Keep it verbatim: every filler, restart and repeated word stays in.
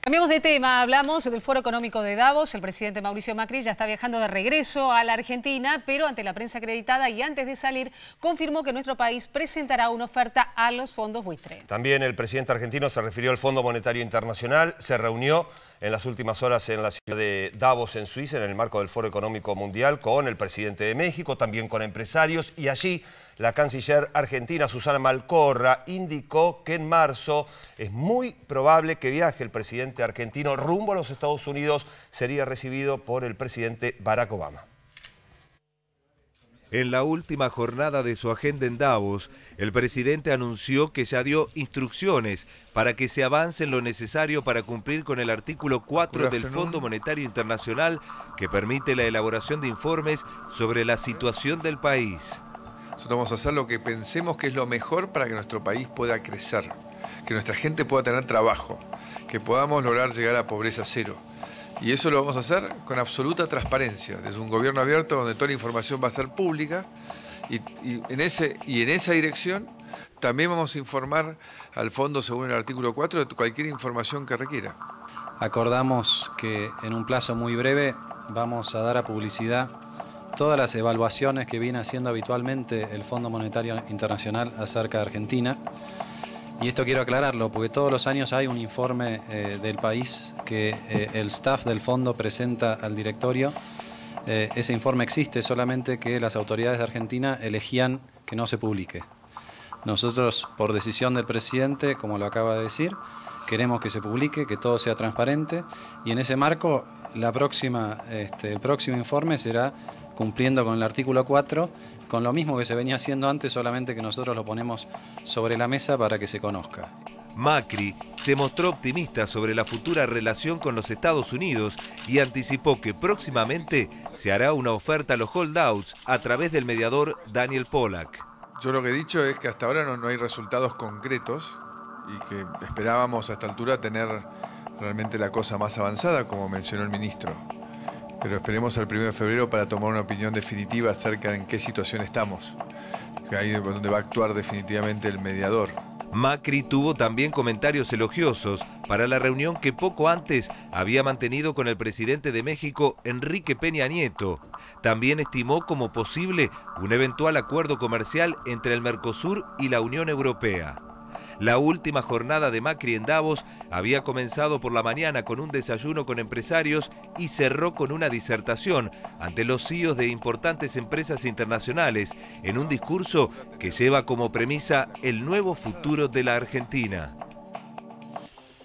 Cambiamos de tema, hablamos del Foro Económico de Davos. El presidente Mauricio Macri ya está viajando de regreso a la Argentina, pero ante la prensa acreditada y antes de salir, confirmó que nuestro país presentará una oferta a los fondos buitre. También el presidente argentino se refirió al Fondo Monetario Internacional, se reunió en las últimas horas en la ciudad de Davos, en Suiza, en el marco del Foro Económico Mundial, con el presidente de México, también con empresarios, y allí la canciller argentina Susana Malcorra indicó que en marzo es muy probable que viaje el presidente argentino rumbo a los Estados Unidos, sería recibido por el presidente Barack Obama. En la última jornada de su agenda en Davos, el presidente anunció que ya dio instrucciones para que se avance en lo necesario para cumplir con el artículo cuatro del Fondo Monetario Internacional, que permite la elaboración de informes sobre la situación del país. Nosotros vamos a hacer lo que pensemos que es lo mejor para que nuestro país pueda crecer, que nuestra gente pueda tener trabajo, que podamos lograr llegar a pobreza cero. Y eso lo vamos a hacer con absoluta transparencia, desde un gobierno abierto donde toda la información va a ser pública y, y, en, ese, y en esa dirección también vamos a informar al fondo según el artículo cuatro de cualquier información que requiera. Acordamos que en un plazo muy breve vamos a dar a publicidad todas las evaluaciones que viene haciendo habitualmente el Fondo Monetario Internacional acerca de Argentina. Y esto quiero aclararlo, porque todos los años hay un informe eh, del país que eh, el staff del fondo presenta al directorio. Eh, ese informe existe, solamente que las autoridades de Argentina elegían que no se publique. Nosotros, por decisión del presidente, como lo acaba de decir, queremos que se publique, que todo sea transparente, y en ese marco la próxima, este, el próximo informe será cumpliendo con el artículo cuatro, con lo mismo que se venía haciendo antes, solamente que nosotros lo ponemos sobre la mesa para que se conozca. Macri se mostró optimista sobre la futura relación con los Estados Unidos y anticipó que próximamente se hará una oferta a los holdouts a través del mediador Daniel Pollack. Yo lo que he dicho es que hasta ahora no, no hay resultados concretos y que esperábamos a esta altura tener realmente la cosa más avanzada, como mencionó el ministro. Pero esperemos al primero de febrero para tomar una opinión definitiva acerca de en qué situación estamos, que ahí es donde va a actuar definitivamente el mediador. Macri tuvo también comentarios elogiosos para la reunión que poco antes había mantenido con el presidente de México, Enrique Peña Nieto. También estimó como posible un eventual acuerdo comercial entre el Mercosur y la Unión Europea. La última jornada de Macri en Davos había comenzado por la mañana con un desayuno con empresarios y cerró con una disertación ante los C E Os de importantes empresas internacionales en un discurso que lleva como premisa el nuevo futuro de la Argentina.